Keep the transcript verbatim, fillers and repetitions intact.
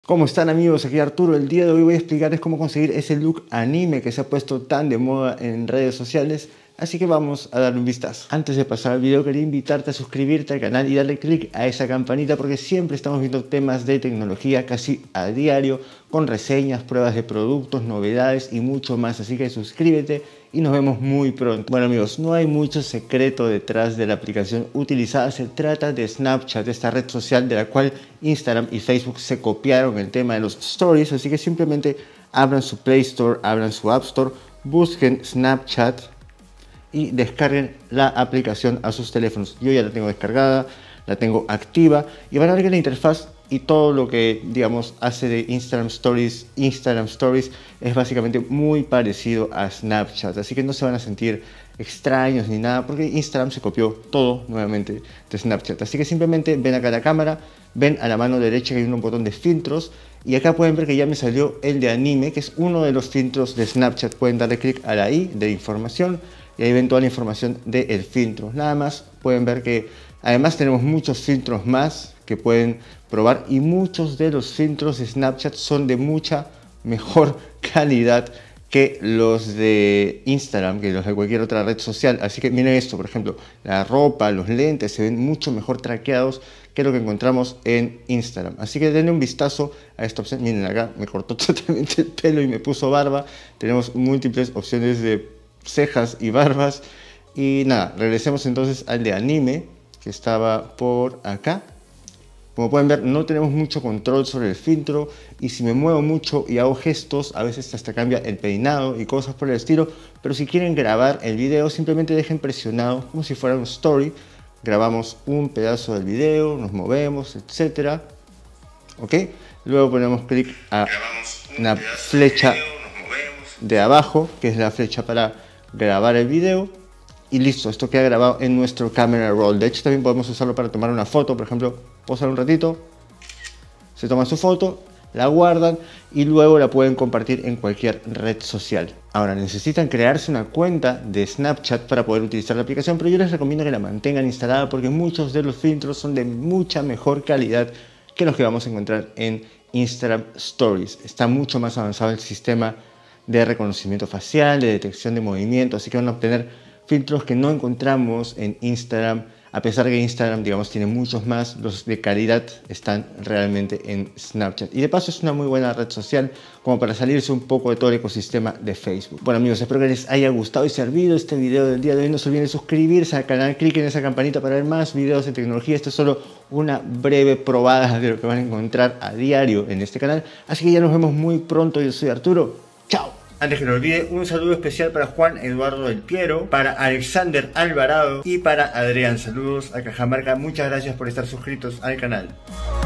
¿Cómo están, amigos? Aquí Arturo. El día de hoy voy a explicarles cómo conseguir ese look anime que se ha puesto tan de moda en redes sociales, así que vamos a darle un vistazo. Antes de pasar al video quería invitarte a suscribirte al canal y darle click a esa campanita porque siempre estamos viendo temas de tecnología casi a diario, con reseñas, pruebas de productos, novedades y mucho más, así que suscríbete y nos vemos muy pronto. Bueno, amigos, no hay mucho secreto detrás de la aplicación utilizada. Se trata de Snapchat, esta red social de la cual Instagram y Facebook se copiaron el tema de los stories, así que simplemente abran su Play Store, abran su App Store, busquen Snapchat y descarguen la aplicación a sus teléfonos. Yo ya la tengo descargada, la tengo activa y van a ver que la interfaz y todo lo que, digamos, hace de Instagram Stories, Instagram Stories es básicamente muy parecido a Snapchat, así que no se van a sentir extraños ni nada porque Instagram se copió todo nuevamente de Snapchat. Así que simplemente ven acá a la cámara, ven a la mano derecha que hay un botón de filtros y acá pueden ver que ya me salió el de anime, que es uno de los filtros de Snapchat. Pueden darle clic a la i de información y ahí ven toda la información del filtro. Nada más pueden ver que además tenemos muchos filtros más que pueden probar y muchos de los filtros de Snapchat son de mucha mejor calidad que los de Instagram, que los de cualquier otra red social. Así que miren esto, por ejemplo, la ropa, los lentes se ven mucho mejor traqueados que lo que encontramos en Instagram. Así que denle un vistazo a esta opción. Miren acá, me cortó totalmente el pelo y me puso barba. Tenemos múltiples opciones de cejas y barbas. Y nada, regresemos entonces al de anime, que estaba por acá. Como pueden ver, no tenemos mucho control sobre el filtro y si me muevo mucho y hago gestos, a veces hasta cambia el peinado y cosas por el estilo. Pero si quieren grabar el video, simplemente dejen presionado como si fuera un story. Grabamos un pedazo del video, nos movemos, etcétera. ¿Ok? Luego ponemos clic a una flecha de abajo, que es la flecha para grabar el video. Y listo, esto queda grabado en nuestro camera roll. De hecho, también podemos usarlo para tomar una foto. Por ejemplo, posar un ratito, se toma su foto, la guardan y luego la pueden compartir en cualquier red social. Ahora, necesitan crearse una cuenta de Snapchat para poder utilizar la aplicación, pero yo les recomiendo que la mantengan instalada porque muchos de los filtros son de mucha mejor calidad que los que vamos a encontrar en Instagram Stories. Está mucho más avanzado el sistema de reconocimiento facial, de detección de movimiento, así que van a obtener filtros que no encontramos en Instagram. A pesar de que Instagram, digamos, tiene muchos más, los de calidad están realmente en Snapchat. Y de paso es una muy buena red social como para salirse un poco de todo el ecosistema de Facebook. Bueno, amigos, espero que les haya gustado y servido este video del día de hoy. No se olviden de suscribirse al canal, cliquen en esa campanita para ver más videos de tecnología. Esto es solo una breve probada de lo que van a encontrar a diario en este canal. Así que ya nos vemos muy pronto. Yo soy Arturo. ¡Chao! Antes que no olvide, un saludo especial para Juan Eduardo del Piero, para Alexander Alvarado y para Adrián. Saludos a Cajamarca. Muchas gracias por estar suscritos al canal.